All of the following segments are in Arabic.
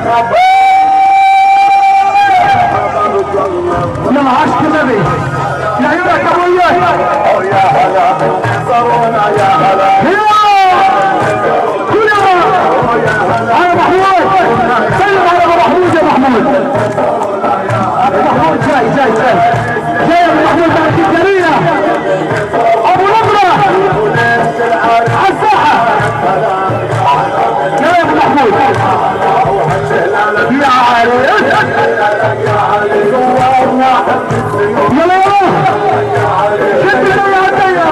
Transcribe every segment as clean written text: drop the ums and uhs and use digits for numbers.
يلا عشق النبي يا عيونك ابو اياس. يا هلا بالنصرونا يا هلا على محمود. سلم على ابو محمود يا محمود. ابو محمود جاي جاي جاي جاي ابو محمود بعد الجرينه. ابو نمره على الساحه. جاي ابو محمود يا علي. يلا يلا شد الدنيا الدنيا.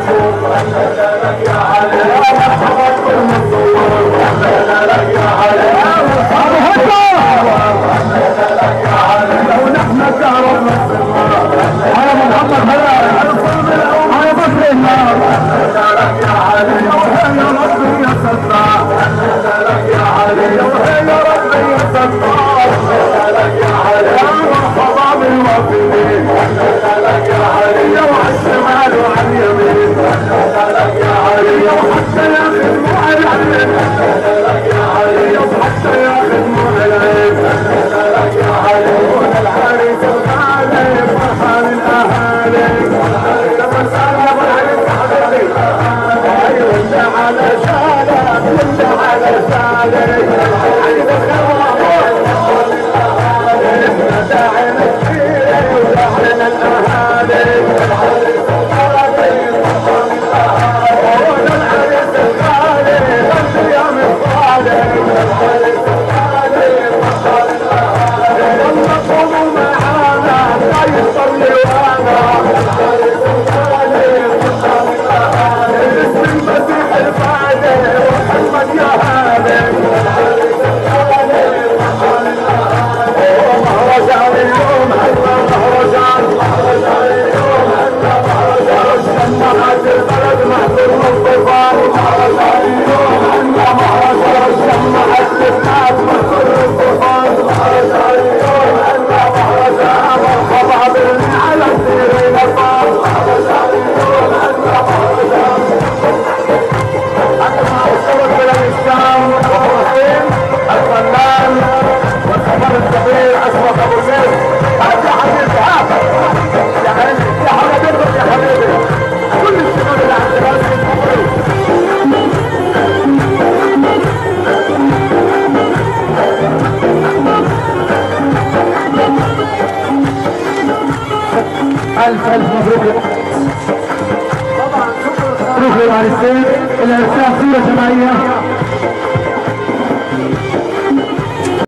ألف مبروك. مبروك للعريسين. الإرسال صورة جماعية.